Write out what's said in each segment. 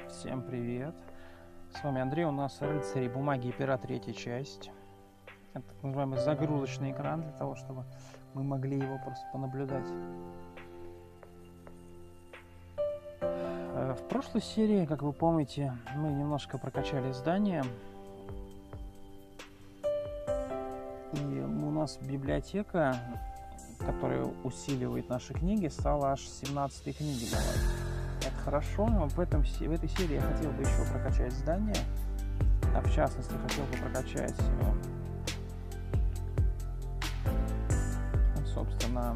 Всем привет! С вами Андрей, у нас «Рыцари бумаги и пера», третья часть. Это так называемый загрузочный экран, для того, чтобы мы могли его просто понаблюдать. В прошлой серии, как вы помните, мы немножко прокачали здание. И у нас библиотека, которая усиливает наши книги, стала аж 17-й книги давать. Это хорошо, но в этой серии я хотел бы еще прокачать здание. А в частности, хотел бы прокачать, собственно,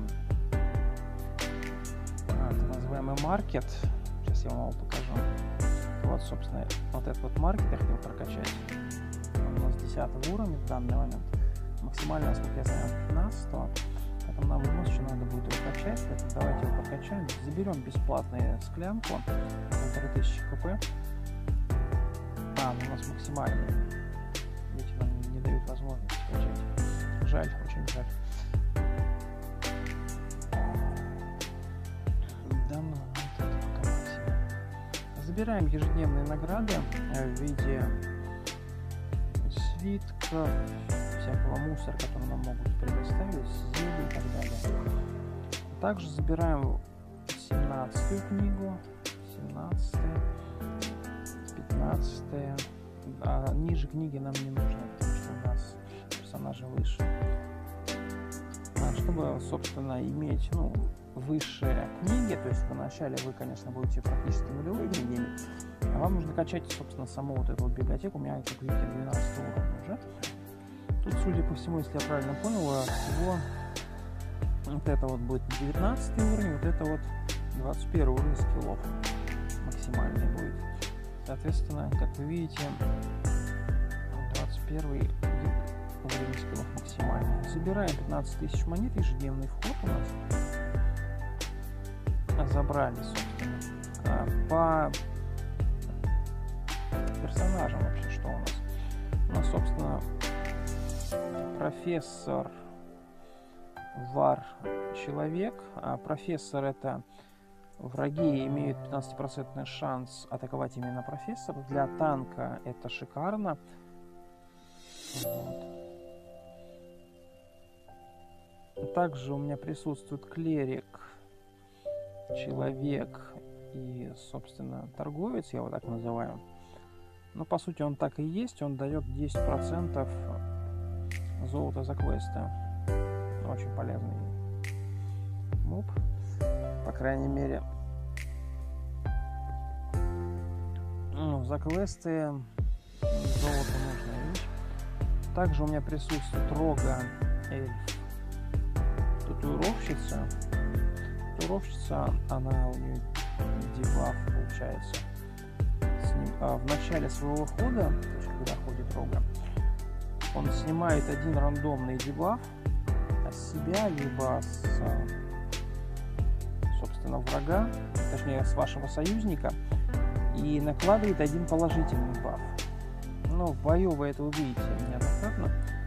так называемый маркет. Сейчас я вам его покажу. Вот, собственно, вот этот вот маркет я хотел прокачать. Он у нас 10 уровня в данный момент. Максимально, насколько я знаю, 15-го. Поэтому нам еще надо будет его качать. Поэтому давайте его прокачаем. Заберем бесплатную склянку. 1500 кп. У нас максимальный. Видите, нам не дают возможности качать. Жаль, очень жаль. Да ну, вот это пока максимум. Забираем ежедневные награды в виде свитков, всякого мусора, который нам могут предоставить, зелья и так далее. Также забираем 17-ю книгу, 17-я, 15-я. А ниже книги нам не нужно, потому что у нас персонажи выше. Чтобы, собственно, иметь высшие книги, то есть вначале вы, конечно, будете практически нулевые книги, а вам нужно качать, собственно, саму вот эту вот библиотеку. У меня, как видите, 12 уровень уже. Тут, судя по всему, если я правильно понял, всего вот это вот будет 19 уровень, вот это вот 21 уровень скиллов максимальный будет. Соответственно, как вы видите, 21 уровень скиллов максимальный. Забираем 15 000 монет, ежедневный вход у нас. Забрали, собственно. По персонажам вообще что у нас? У нас, собственно, профессор, вар, человек. Профессор — это враги имеют 15% шанс атаковать именно профессора. Для танка это шикарно. Вот. Также у меня присутствует клерик, человек и, собственно, торговец, я его так называю. Но по сути он так и есть, он дает 10% золота за квесты. Очень полезный моб, по крайней мере. За квесты золото нужно иметь. Также у меня присутствует Рога, эльф, татуировщица. Татуировщица, она у нее дебаф получается. В начале своего хода, то есть когда ходит Рога, он снимает один рандомный дебаф с себя, либо с, собственно, врага, точнее с вашего союзника, и накладывает один положительный баф. Но в бою вы это увидите неоднократно.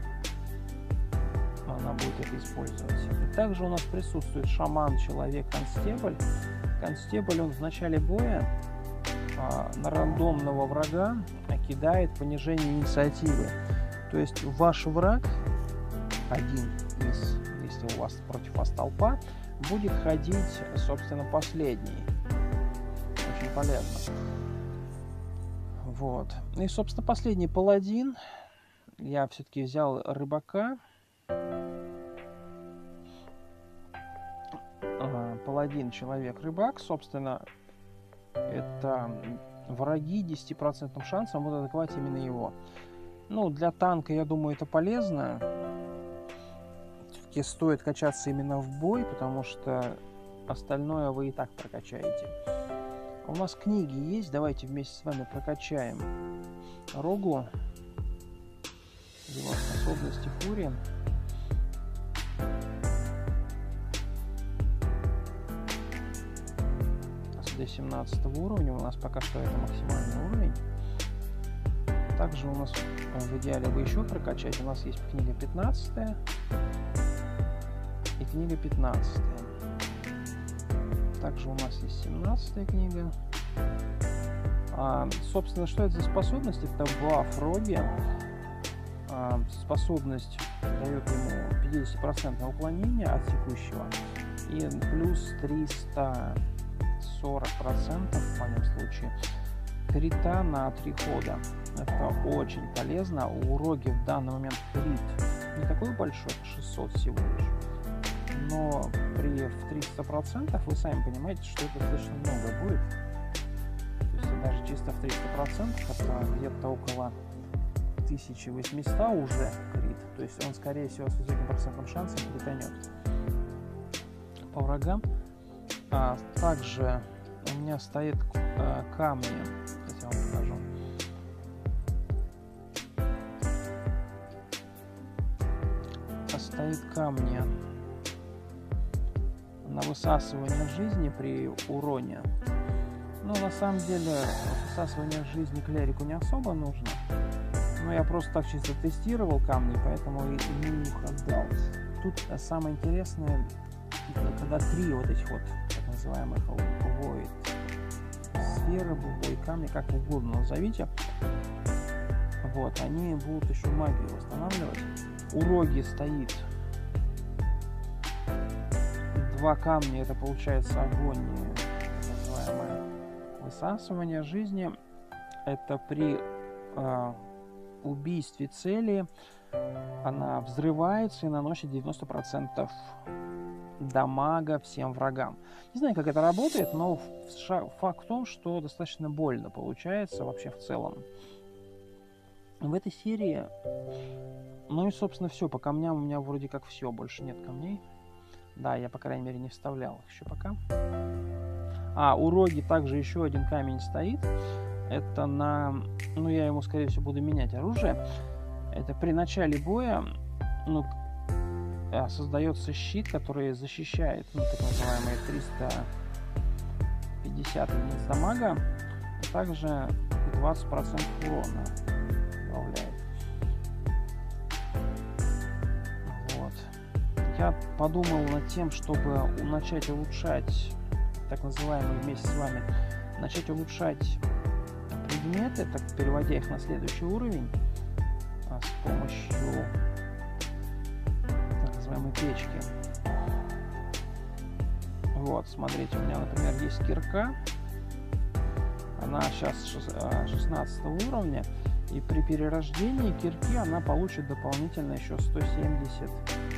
Она будет это использовать. Также у нас присутствует шаман, человек, констебль. Констебль, он в начале боя на рандомного врага кидает понижение инициативы. То есть ваш враг, один из, если у вас против вас толпа, будет ходить, собственно, последний. Очень полезно. Вот. И, собственно, последний паладин. Я все-таки взял рыбака. Паладин, человек, рыбак, собственно, это враги 10% шансом будут атаковать именно его. Для танка, я думаю, это полезно. Все-таки стоит качаться именно в бой, потому что остальное вы и так прокачаете. У нас книги есть, давайте вместе с вами прокачаем Рогу, его способности фурии. До 17 уровня, у нас пока что это максимальный уровень. Также у нас в идеале бы еще прокачать. У нас есть книга 15 и книга 15. Также у нас есть 17 книга. Собственно, что это за способность? Это баф Роги. Способность дает ему 50% уклонения от текущего и плюс 340% в моем случае крита на 3 хода. Это очень полезно. У Роги в данный момент крит не такой большой, 600 всего лишь, но в 300% вы сами понимаете, что это достаточно много будет. То есть даже чисто в 300% это где-то около 1800 уже крит. То есть он, скорее всего, с высоким процентным шансом кританет по врагам. Также у меня стоит камни. Сейчас я вам покажу. Стоит камни на высасывание жизни при уроне. Но на самом деле высасывание жизни клерику не особо нужно. Но я просто так чисто тестировал камни, поэтому и их отдал. Тут самое интересное, когда 3 вот этих вот так называемых void сферы, void камни, как угодно назовите, вот, они будут еще магию восстанавливать. У Роги стоит 2 камня, это получается огонь, так называемое высасывание жизни. Это при убийстве цели она взрывается и наносит 90% дамага всем врагам. Не знаю, как это работает, но факт в том, что достаточно больно получается вообще в целом. В этой серии, ну и собственно все, по камням у меня вроде как все, больше нет камней. Да, я по крайней мере не вставлял их еще пока. У Роги также еще один камень стоит. Это на... Ну, я ему, скорее всего, буду менять оружие. Это при начале боя создается щит, который защищает, так называемые 350 единиц дамага. И также 20% урона добавляет. Вот. Я подумал над тем, чтобы начать улучшать, так называемые вместе с вами, начать улучшать предметы, так переводя их на следующий уровень с помощью так называемой печки. Вот, смотрите, у меня, например, есть кирка. Она сейчас 16 уровня, и при перерождении кирки она получит дополнительно еще 170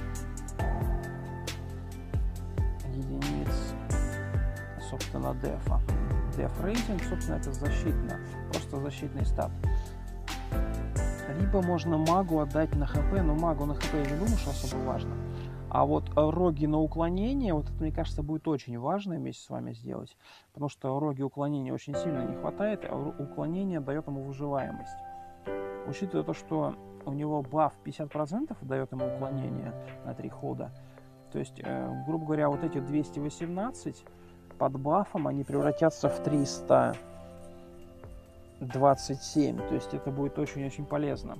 единиц, собственно, дефа. Деф рейтинг, собственно, это просто защитный стат. Либо можно магу отдать на хп, но магу на хп я не думаю, что особо важно. А вот Роги на уклонение, вот это, мне кажется, будет очень важно вместе с вами сделать, потому что Роги уклонения очень сильно не хватает, а уклонение дает ему выживаемость. Учитывая то, что у него баф 50% дает ему уклонение на 3 хода, то есть, грубо говоря, вот эти 218 под бафом, они превратятся в 327, то есть это будет очень-очень полезно.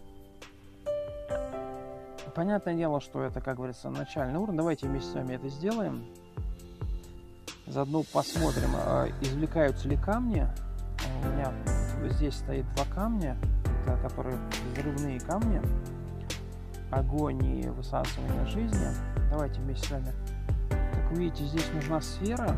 Понятное дело, что это, как говорится, начальный уровень. Давайте вместе с вами это сделаем. Заодно посмотрим, извлекаются ли камни. У меня здесь стоит 2 камня, которые взрывные камни. Огонь и высасывание жизни. Давайте вместе с вами. Как вы видите, здесь нужна сфера.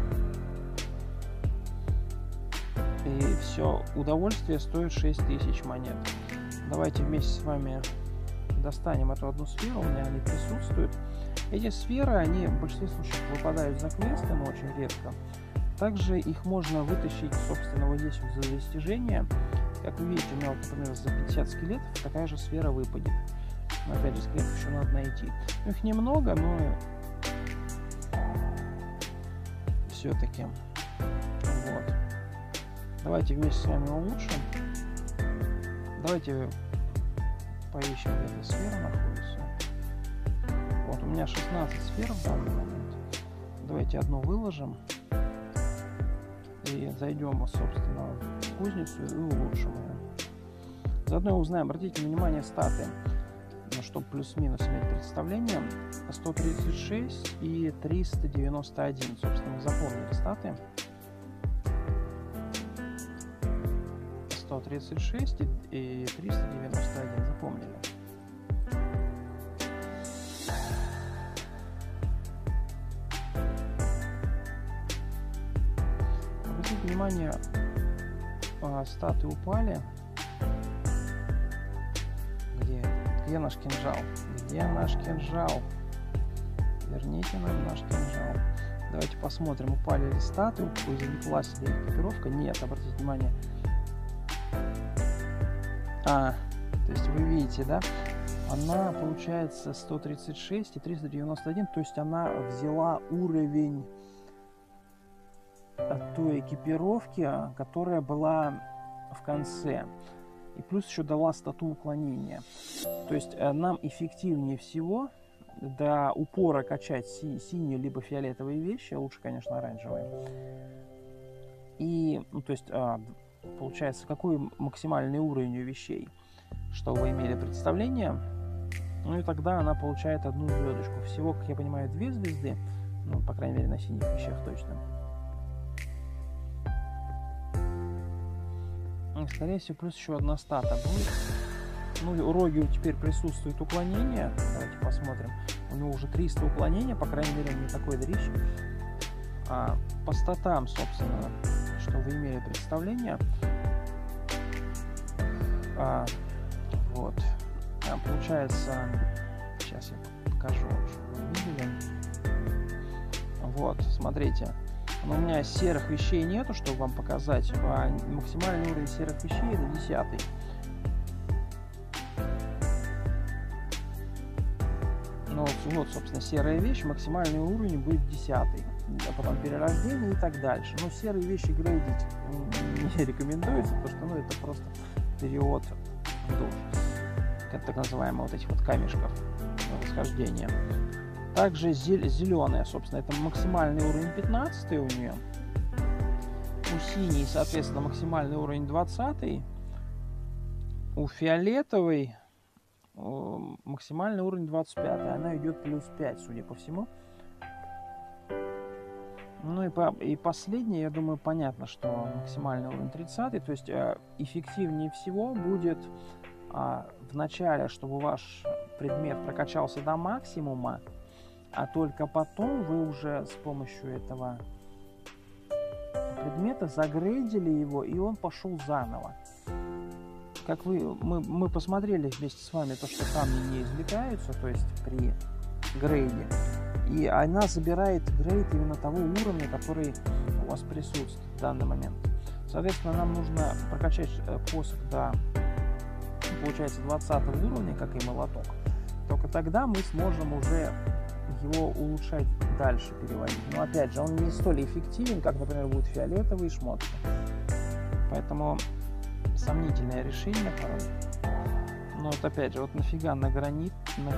И все удовольствие стоит 6000 монет. Давайте вместе с вами достанем эту одну сферу, у меня они присутствуют. Эти сферы, они в большинстве случаев выпадают за квесты, но очень редко. Также их можно вытащить, собственно, вот здесь вот за достижение. Как вы видите, у меня, вот, например, за 50 скелетов такая же сфера выпадет. Но опять же, скелетов еще надо найти. Их немного, но все-таки. Вот. Давайте вместе с вами улучшим. Давайте поищем, где эта сфера находится. Вот, у меня 16 сфер в данный момент. Давайте одну выложим. И зайдем, собственно, в кузницу и улучшим ее. Заодно узнаем, обратите внимание, статы, чтобы плюс-минус иметь представление. 136 и 391. Собственно, запомнили статы. 136 и 391. Запомнили. Обратите внимание, статы упали. Где наш кинжал? Где наш кинжал? Верните нам наш кинжал. Давайте посмотрим, упали ли статы, извлеклась ли экипировка. Нет, обратите внимание. То есть вы видите, да? Она получается 136 и 391, то есть она взяла уровень той экипировки, которая была в конце. И плюс еще дала стату уклонения. То есть нам эффективнее всего до упора качать синие либо фиолетовые вещи, лучше, конечно, оранжевые. И, то есть, получается, какой максимальный уровень у вещей, чтобы вы имели представление. Ну и тогда она получает одну звездочку. Всего, как я понимаю, 2 звезды, ну, по крайней мере, на синих вещах точно. И, скорее всего, плюс еще одна стата будет. Ну, у Рогио теперь присутствует уклонение. Давайте посмотрим. У него уже 300 уклонения, по крайней мере, он не такой дрищ. По статам, собственно, что вы имели представление. Вот. Получается, сейчас я покажу, чтобы вы видели. Вот, смотрите. Но у меня серых вещей нету, чтобы вам показать. Максимальный уровень серых вещей это 10. Ну, вот, собственно, серая вещь, максимальный уровень будет 10. А потом перерождение и так дальше. Но серые вещи грейдить не рекомендуется, потому что, ну, это просто период душ. Как так называемые вот этих вот камешков восхождения. Также зеленая, собственно, это максимальный уровень 15 у нее. У синей, соответственно, максимальный уровень 20. У фиолетовой максимальный уровень 25. Она идет плюс 5, судя по всему. Ну и последнее, я думаю, понятно, что максимальный уровень 30. То есть эффективнее всего будет в начале, чтобы ваш предмет прокачался до максимума, а только потом вы уже с помощью этого предмета загрейдили его, и он пошел заново. Как мы посмотрели вместе с вами то, что камни не извлекаются, то есть при грейде, и она забирает грейд именно того уровня, который у вас присутствует в данный момент. Соответственно, нам нужно прокачать посох до, получается, 20 уровня, как и молоток. Только тогда мы сможем уже его улучшать дальше, переводить. Но опять же, он не столь эффективен, как, например, будут фиолетовые шмотки. Поэтому сомнительное решение порой. Но вот опять же, вот нафига на граните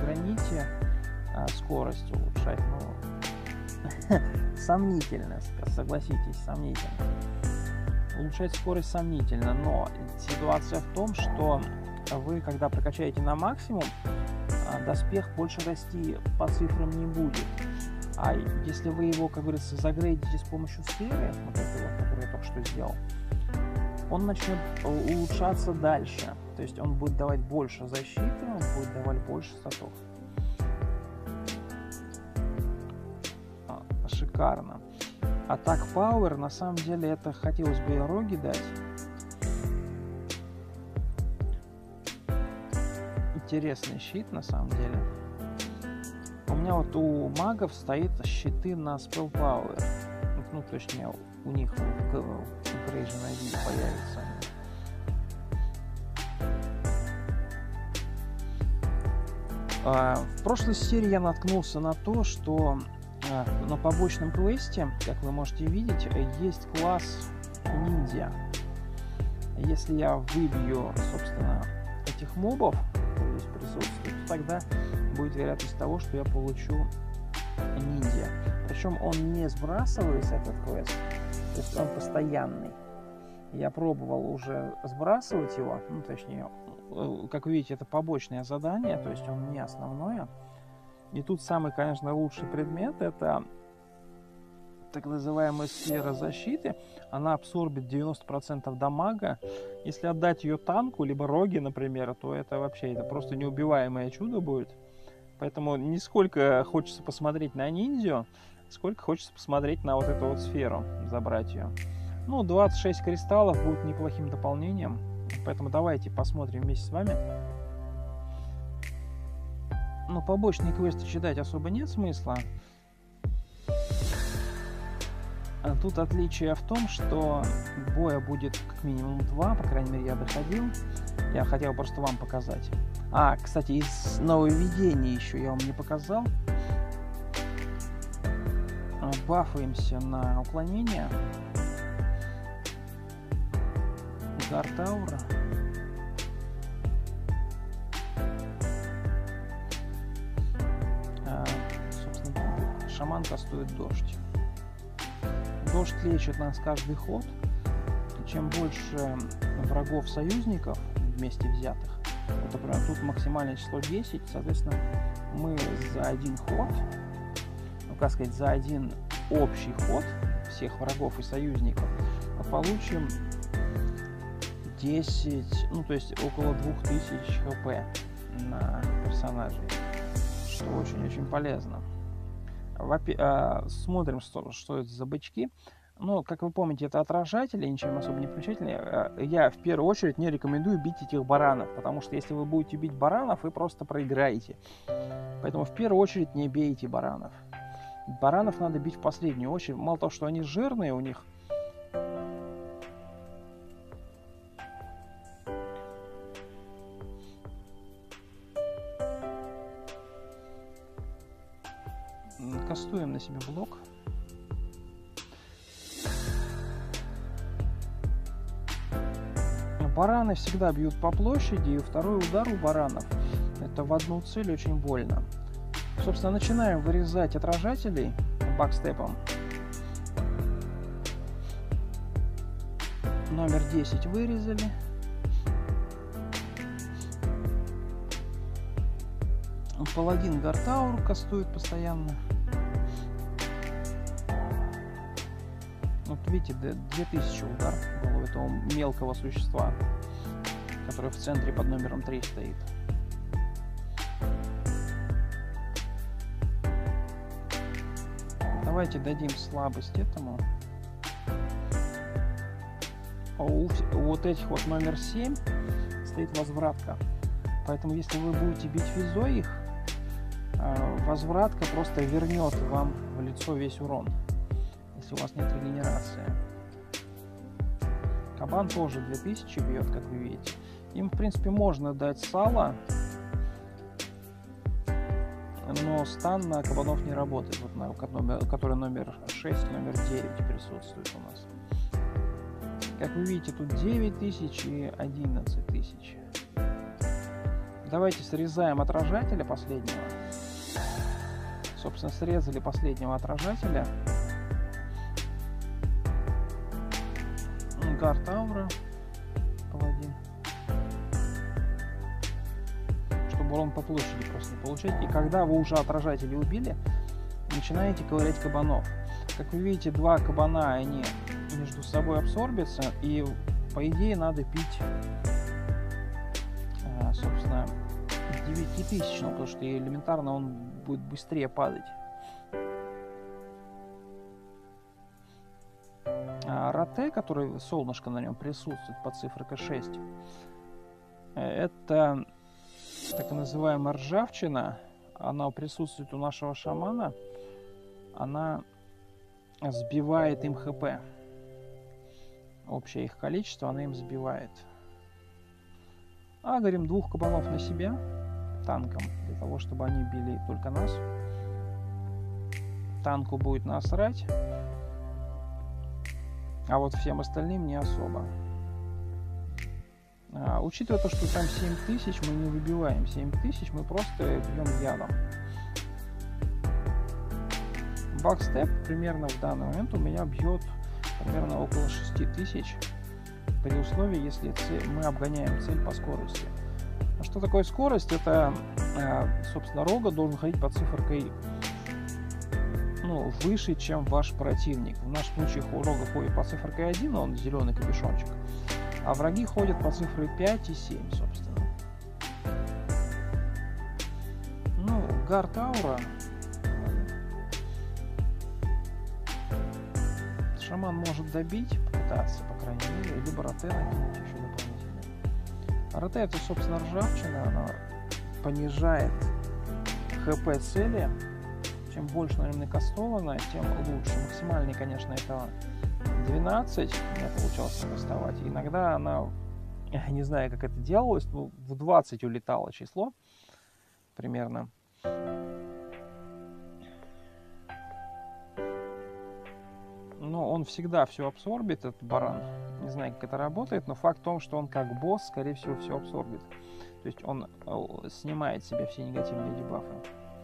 скорость улучшать? Ну, сомнительно, согласитесь, сомнительно. Улучшать скорость сомнительно, но ситуация в том, что вы, когда прокачаете на максимум, доспех больше расти по цифрам не будет. А если вы его, как говорится, загрейдите с помощью сферы, вот этой вот, которую я только что сделал, он начнет улучшаться дальше. То есть он будет давать больше защиты, он будет давать больше статов. Шикарно. Атак Power, на самом деле, это хотелось бы и Роги дать. Интересный щит, на самом деле. У меня вот у магов стоит щиты на Spell Power. Ну, точнее, у них в Грейже на виде появится. В прошлой серии я наткнулся на то, что на побочном квесте, как вы можете видеть, есть класс ниндзя. Если я выбью, собственно, этих мобов, которые здесь присутствуют, то тогда будет вероятность того, что я получу ниндзя. Причем он не сбрасывается, этот квест, то есть он постоянный. Я пробовал уже сбрасывать его, ну, точнее, как вы видите, это побочное задание, то есть он не основное. И тут самый, конечно, лучший предмет — это так называемая сфера защиты. Она абсорбит 90% дамага. Если отдать ее танку, либо роге, например, то это вообще это просто неубиваемое чудо будет. Поэтому не сколько хочется посмотреть на ниндзю, сколько хочется посмотреть на вот эту вот сферу, забрать ее. Ну, 26 кристаллов будет неплохим дополнением. Поэтому давайте посмотрим вместе с вами. Ну, побочные квесты читать особо нет смысла. Тут отличие в том, что боя будет как минимум 2, по крайней мере, я доходил. Я хотел просто вам показать. Кстати, из нововведений еще я вам не показал. Бафаемся на уклонение. Гартаура. Собственно, шаман кастует дождь. Дождь лечит нас каждый ход. И чем больше врагов-союзников вместе взятых, вот, например, тут максимальное число 10, соответственно, мы за один ход, ну, как сказать, за один общий ход всех врагов и союзников получим 10, ну, то есть около 2000 хп на персонажей, что очень-очень полезно. Смотрим, что это за бычки. Ну, как вы помните, это отражатели, ничем особо не примечательные. Я в первую очередь не рекомендую бить этих баранов, потому что если вы будете бить баранов, вы просто проиграете. Поэтому в первую очередь не бейте баранов. Баранов надо бить в последнюю очередь. Мало того, что они жирные, у них кастуем на себе блок. Бараны всегда бьют по площади, и второй удар у баранов это в одну цель очень больно. Собственно, начинаем вырезать отражателей бакстепом. Номер 10 вырезали. Паладин Гартаур кастует постоянно. Вот видите, 2000 удар в голову этого мелкого существа, который в центре под номером 3 стоит. Давайте дадим слабость этому. У вот этих вот номер 7 стоит возвратка. Поэтому если вы будете бить физой их, возвратка просто вернет вам в лицо весь урон, если у вас нет регенерации. Кабан тоже 2000 бьет, как вы видите. Им, в принципе, можно дать сало, но стан на кабанов не работает. Вот на который номер 6, номер 9 присутствует у нас. Как вы видите, тут 9000 и 11000. Давайте срезаем отражателя последнего. Собственно, срезали последнего отражателя. Гартаура. Паладин. Чтобы урон по площади просто не получать. И когда вы уже отражатели убили, начинаете ковырять кабанов. Как вы видите, два кабана, они между собой абсорбятся. И по идее надо пить, собственно, 9000, потому что элементарно он будет быстрее падать. Роте, который солнышко на нем присутствует под цифрой 6, это так называемая ржавчина. Она присутствует у нашего шамана. Она сбивает им хп. Общее их количество она им сбивает. Говорим двух кабанов на себя танком, для того, чтобы они били только нас. Танку будет насрать, а вот всем остальным не особо. Учитывая то, что там 7000, мы не выбиваем 7000, мы просто бьем ядом. Бакстеп примерно в данный момент у меня бьет примерно около 6000, при условии, если мы обгоняем цель по скорости. Что такое скорость? Это, собственно, рога должен ходить под цифрой, ну, ну, выше, чем ваш противник. В нашем случае Рога ходит по цифрой 1, он зеленый капюшончик, а враги ходят по цифры 5 и 7, собственно. Ну, Гард Аура. Шаман может добить, попытаться, по крайней мере, либо роте накинуть еще дополнительно. Роте — это, собственно, ржавчина, она понижает ХП цели. Чем больше на нем накастовано, тем лучше. Максимальный, конечно, это 12, у меня получалось накастовать. Иногда она, я не знаю, как это делалось, но в 20 улетало число примерно. Но он всегда все абсорбит, этот баран. Не знаю, как это работает, но факт в том, что он как босс, скорее всего, все абсорбит. То есть он снимает с себя все негативные дебафы.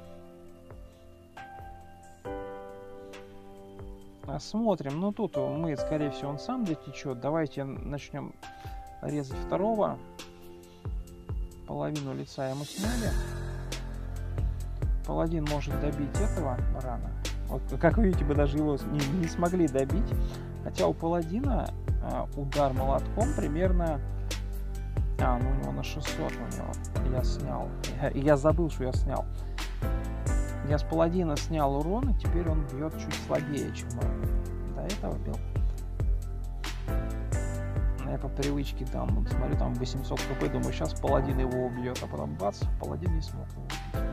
Смотрим. Ну, тут мы, скорее всего, он сам дотечет. Давайте начнем резать второго. Половину лица ему сняли. Паладин может добить этого барана. Вот, как вы видите, мы даже его не смогли добить. Хотя у паладина удар молотком примерно... ну у него на 600 у него. Я снял. Я забыл, что я снял. Я с паладина снял урон, и теперь он бьет чуть слабее, чем до этого бил. Я по привычке там, смотрю, там 800 хп, думаю, сейчас паладин его убьет, а потом бац, паладин не смог его убить.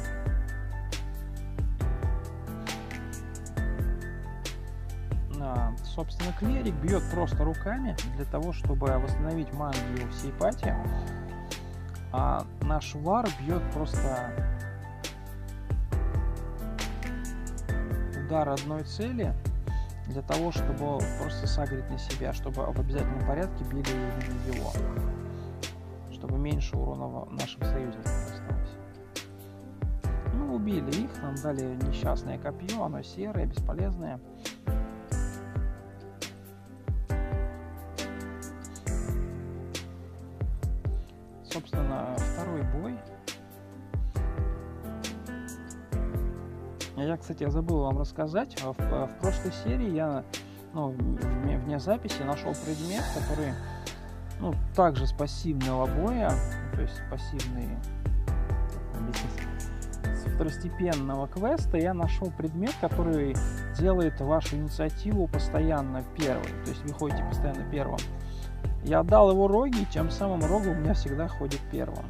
Собственно, клерик бьет просто руками для того, чтобы восстановить магию всей пати, а наш вар бьет просто удар одной цели для того, чтобы просто сагрить на себя, чтобы в обязательном порядке били его, чтобы меньше урона нашим союзникам осталось. Ну, убили их, нам дали несчастное копье, оно серое, бесполезное. Собственно, второй бой. Я, кстати, забыл вам рассказать. В прошлой серии я, вне записи нашел предмет, который, также с пассивного боя, то есть пассивный, с второстепенного квеста я нашел предмет, который делает вашу инициативу постоянно первой. То есть вы ходите постоянно первым. Я отдал его Роге, и тем самым Рога у меня всегда ходит первым.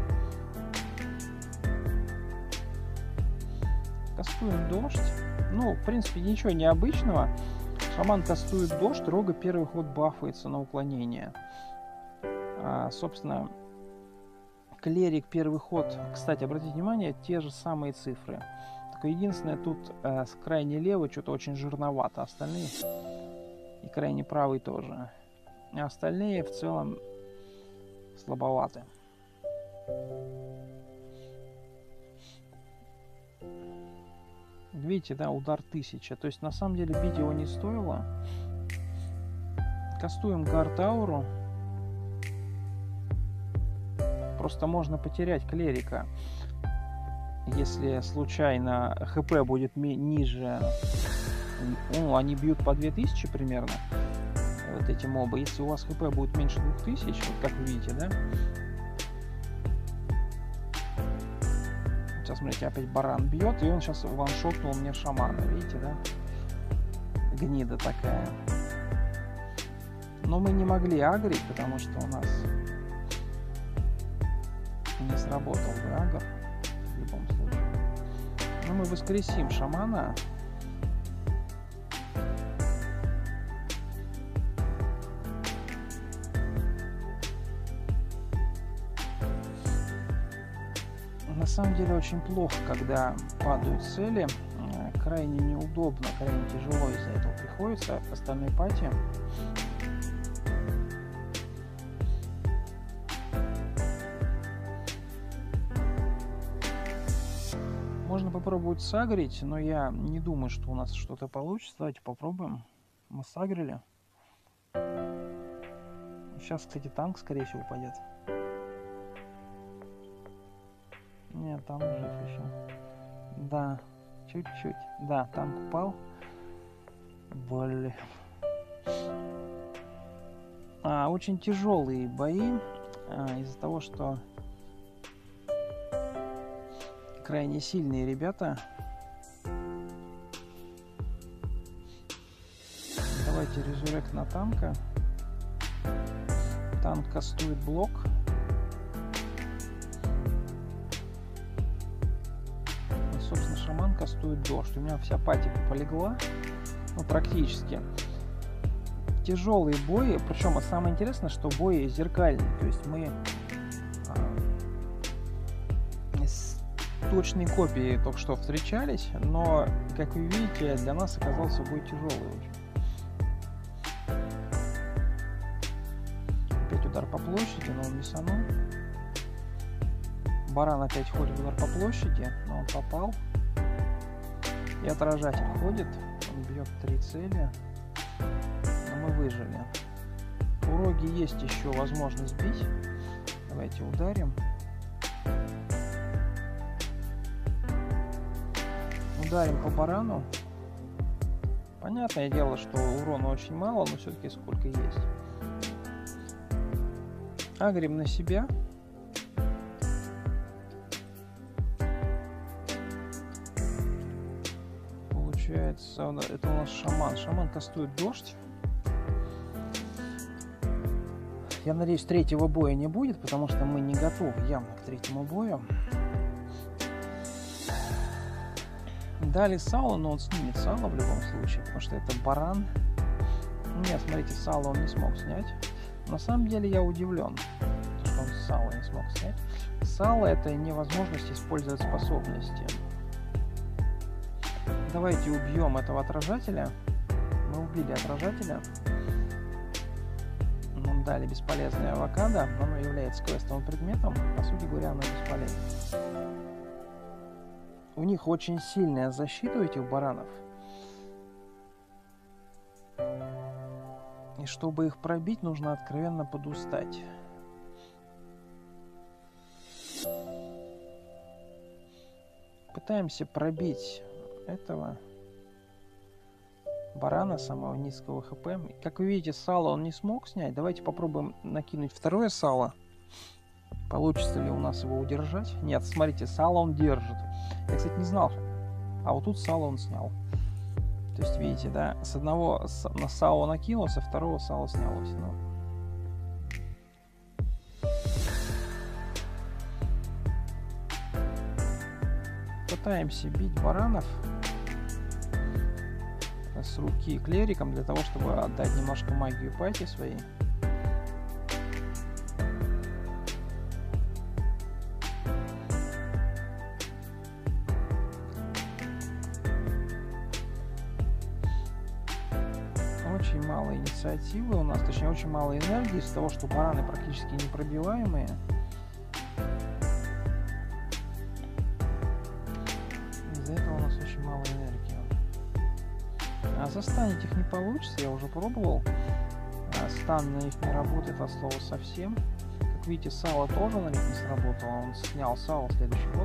Кастуем дождь. Ну, в принципе, ничего необычного. Шаман кастует дождь, Рога первый ход бафается на уклонение. Собственно, клерик первый ход, кстати, обратите внимание, те же самые цифры. Только единственное, тут с крайне левой что-то очень жирновато, остальные и крайне правый тоже. А остальные в целом слабоваты. Видите, да, удар 1000. То есть на самом деле бить его не стоило. Кастуем Гард Ауру. Просто можно потерять клерика, если случайно ХП будет ниже. Они бьют по 2000 примерно. Вот эти мобы. Если у вас ХП будет меньше 2000, вот как вы видите, да? Сейчас, смотрите, опять баран бьет, и он сейчас ваншотнул мне шамана, видите, да? Гнида такая. Но мы не могли агрить, потому что у нас не сработал бы агр в любом случае. Но мы воскресим шамана. На самом деле очень плохо, когда падают цели. Крайне неудобно, крайне тяжело из-за этого приходится остальной пати. Можно попробовать сагрить, но я не думаю, что у нас что-то получится. Давайте попробуем. Мы сагрили. Сейчас, кстати, танк, скорее всего, упадет. Нет, там жив еще. Да, Чуть-чуть. Да, танк упал. Блин. Очень тяжелые бои. Из-за того, что крайне сильные ребята. Давайте резурект на танка. Танк кастует блок. И, собственно, шаман кастует дождь. У меня вся патика полегла. Ну, практически. Тяжелые бои. Причем самое интересное, что бои зеркальные. То есть мы с точной копией только что встречались. Но, как вы видите, для нас оказался бой тяжелый очень. Удар по площади, но он не санул. Баран опять ходит удар по площади, но он попал. И отражатель ходит. Он бьет 3 цели. Но мы выжили. У Роги есть еще возможность бить. Давайте ударим. Ударим по барану. Понятное дело, что урона очень мало, но все-таки сколько есть. Агрим на себя. Получается, это у нас шаман. Шаман кастует дождь. Я надеюсь, третьего боя не будет, потому что мы не готовы явно к третьему бою. Дали сало, но он снимет сало в любом случае, потому что это баран. Нет, смотрите, сало он не смог снять. На самом деле я удивлен, что он сало не смог снять. Сало — это невозможность использовать способности. Давайте убьем этого отражателя. Мы убили отражателя. Нам дали бесполезное авокадо. Оно является квестовым предметом. По сути говоря, оно бесполезно. У них очень сильная защита у этих баранов. И чтобы их пробить, нужно откровенно подустать. Пытаемся пробить этого барана самого низкого хп. Как вы видите, сало он не смог снять. Давайте попробуем накинуть второе сало. Получится ли у нас его удержать? Нет, смотрите, сало он держит. Я, кстати, не знал. А вот тут сало он снял. То есть, видите, да, с одного на сало накинулось, а второго сало снялось. Ну. Пытаемся бить баранов с руки клериком для того, чтобы отдать немножко магию пати своей. Очень мало инициативы у нас, точнее очень мало энергии из-за того, что бараны практически непробиваемые. Из-за этого у нас очень мало энергии. А застанить их не получится, я уже пробовал. Стан на них не работает от слова совсем. Как видите, сало тоже на них не сработало, он снял сало в следующий ход.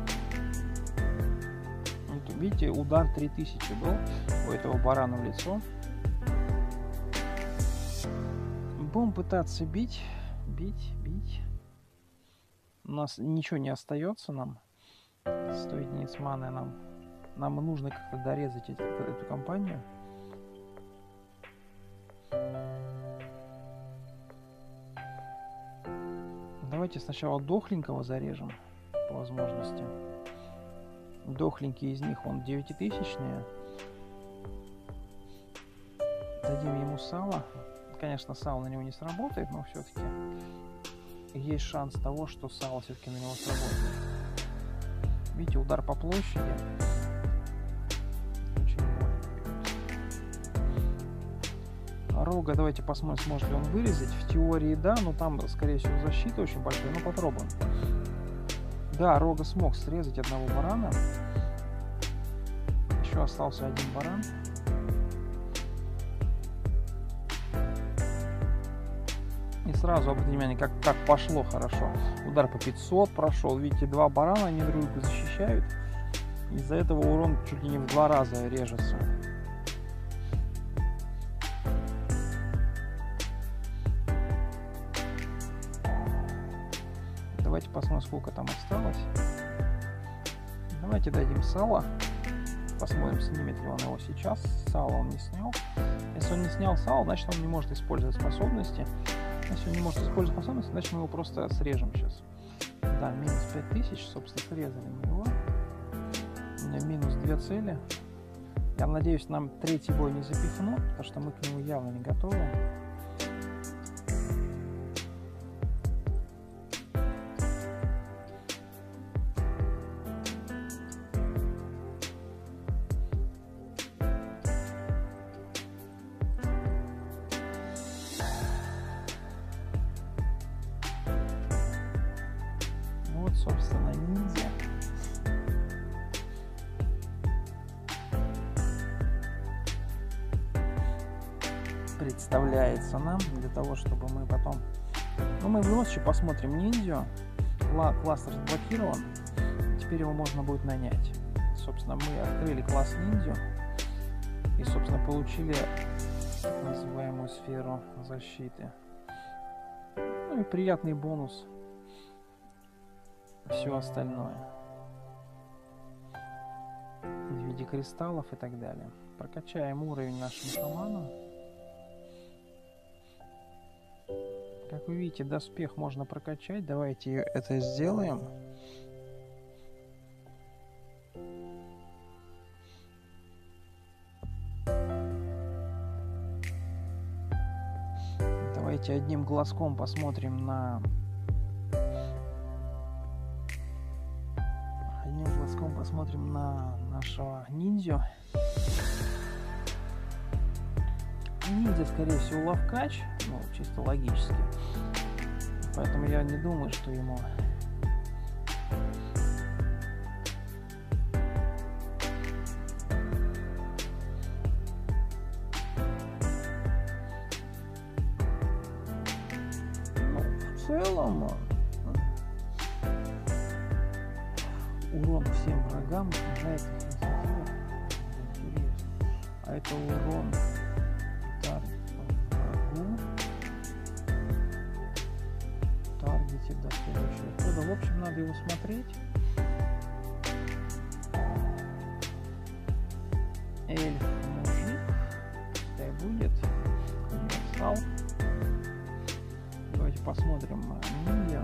Вот, видите, удар 3000 был у этого барана в лицо. Будем пытаться бить. У нас ничего не остается нам. 100 единиц маны нам нужно как-то дорезать эту компанию. Давайте сначала дохленького зарежем по возможности. Дохленький из них, он 9000-е. Дадим ему сало. Конечно, сало на него не сработает, но все-таки есть шанс того, что сало все-таки на него сработает. Видите, удар по площади. Очень больно. Рога, давайте посмотрим, сможет ли он вырезать. В теории да, но там, скорее всего, защита очень большая. Ну, попробуем. Да, Рога смог срезать одного барана. Еще остался один баран. И сразу обратите внимание, как пошло хорошо. Удар по 500 прошел. Видите, два барана, они друг друга защищают. Из-за этого урон чуть ли не в 2 раза режется. Давайте посмотрим, сколько там осталось. Давайте дадим сало. Посмотрим, снимет ли он его сейчас. Сало он не снял. Если он не снял сало, значит он не может использовать способности. Если он не может использовать способности, значит мы его просто срежем сейчас. Да, минус 5000, собственно, срезали мы его. У меня минус 2 цели. Я надеюсь, нам третий бой не запихнут, потому что мы к нему явно не готовы. Вот, собственно, ниндзя. Представляется нам для того, чтобы мы потом... Ну, мы в любом случае посмотрим ниндзю. Класс разблокирован. Теперь его можно будет нанять. Собственно, мы открыли класс ниндзю. И, собственно, получили так называемую сферу защиты. Ну и приятный бонус. Все остальное. В виде кристаллов и так далее. Прокачаем уровень нашему шаману. Как вы видите, доспех можно прокачать. Давайте это сделаем. Давайте одним глазком посмотрим на... Одним глазком посмотрим на нашего ниндзю. Ниндзя, скорее всего, ловкач, ну, чисто логически. Поэтому я не думаю, что ему... Ну, в целом... Урон всем врагам снижает их инициативу. Интересно. А это урон... Таргете до следующего хода. В общем, надо его смотреть. Эльф, мужик. Пускай будет. Универсал. Давайте посмотрим ниндзя.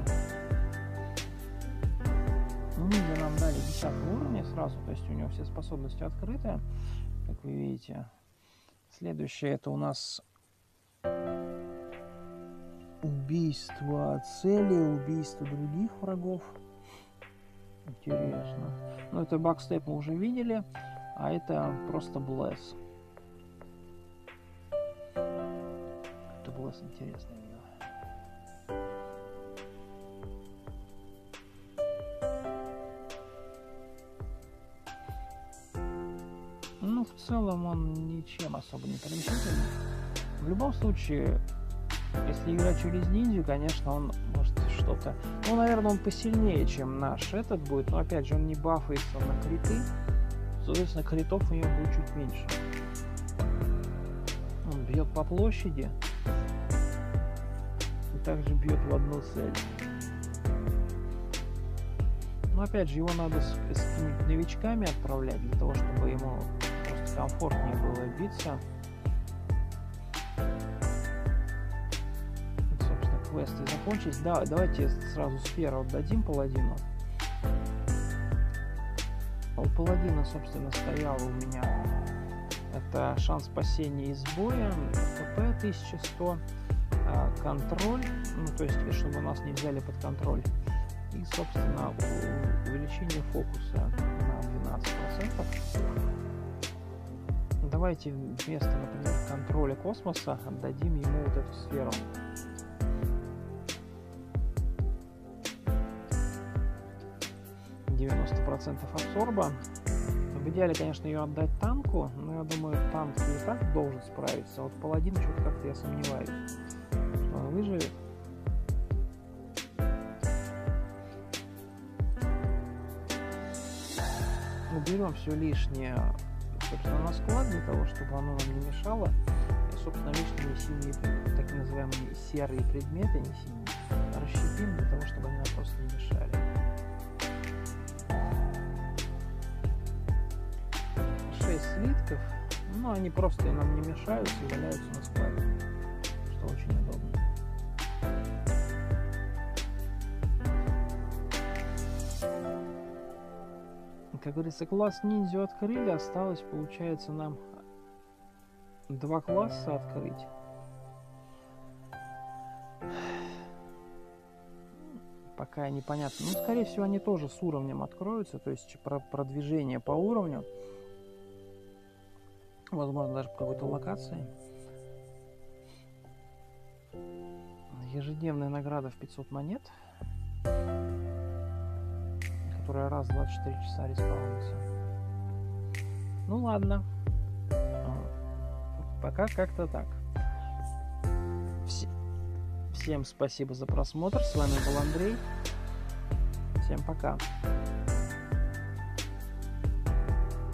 Ниндзя нам дали 10 уровня сразу. То есть у него все способности открыты. Как вы видите. Следующее это у нас убийство цели, убийство других врагов. Интересно. Ну, это бакстеп мы уже видели, а это просто блесс. Это блесс интересный. Ну, в целом он ничем особо не примечательный. В любом случае, если играть через ниндзю, конечно, он может что-то... Ну, наверное, он посильнее, чем наш этот будет. Но, опять же, он не бафается на криты. Соответственно, критов у него будет чуть меньше. Он бьет по площади. И также бьет в одну цель. Но, опять же, его надо с какими-то новичками отправлять, для того, чтобы ему просто комфортнее было биться. Квесты закончились. Да, давайте сразу сферу отдадим паладину. У паладина, собственно, стоял у меня это шанс спасения из боя, КП 1100, контроль, ну то есть чтобы нас не взяли под контроль, и, собственно, увеличение фокуса на 12%. Давайте вместо, например, контроля космоса отдадим ему вот эту сферу. 90% абсорба. В идеале, конечно, ее отдать танку, но я думаю, танк и так должен справиться. А вот паладин что-то как-то я сомневаюсь, что он выживет. берем все лишнее, собственно, на склад для того, чтобы оно нам не мешало. И, собственно, лишние синие, так называемые серые предметы, не синие, расщепим для того, чтобы они нам просто не мешали. 6 слитков, но они просто нам не мешают и валяются на складе, что очень удобно. Как говорится, класс ниндзю открыли, осталось, получается, нам 2 класса открыть. Пока непонятно. Ну, скорее всего, они тоже с уровнем откроются, то есть продвижение по уровню. Возможно, даже по какой-то локации. Ежедневная награда в 500 монет, которая раз в 24 часа респаунится. Ну ладно. Пока как-то так. Всем спасибо за просмотр. С вами был Андрей. Всем пока.